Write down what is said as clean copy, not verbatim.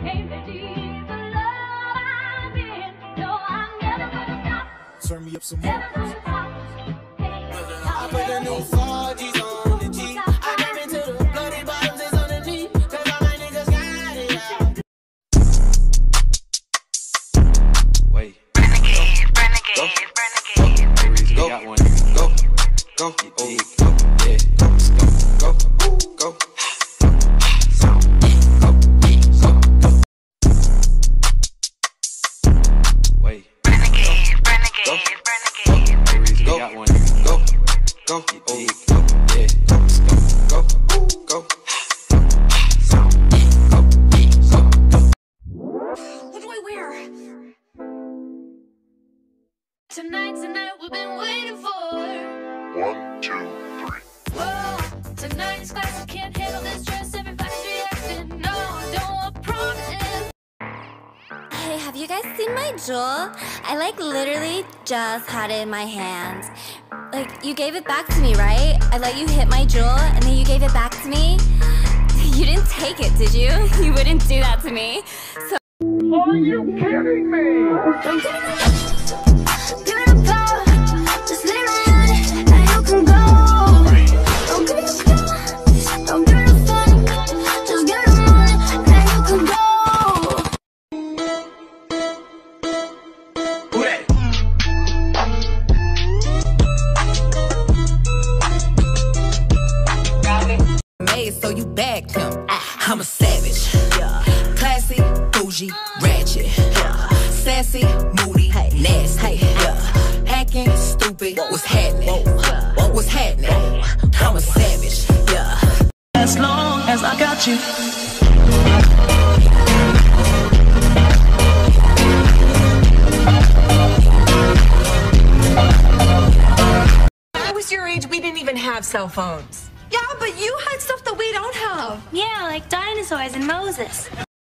Turn me up some more. I put the new 4Gs on the G. I jump into the bloody bottoms, it's underneath. Cause all my niggas got it out. Wait. Renegade. Go. Got one. Go. Go. Oh, go. Yeah. Go. Go. Go. Wait. Go. Got one. Go. Go. Oh, go. Yeah. Go. Go. What do I wear? Tonight's the night we've been waiting for. 1, 2, 3. Whoa, tonight's class, I can't handle this stress. Everybody's reacting. No, don't want promises. Hey, have you guys seen my jewel? I literally just had it in my hands. You gave it back to me, right? I let you hit my jewel and then you gave it back to me. You didn't take it, did you? You wouldn't do that to me. So Are you kidding me? give it a power, just let it run, and you can go. Don't give it a power, don't give it a fun, just give it a money, and you can go. So you bagged him. I'm a savage. Classy, bougie, ratchet. Sassy, moody, nasty. Hacking, stupid. What's happening? What's happening? I'm a savage. As long as I got you. When I was your age, we didn't even have cell phones. Yeah, but you had stuff that we don't have. Yeah, like dinosaurs and Moses.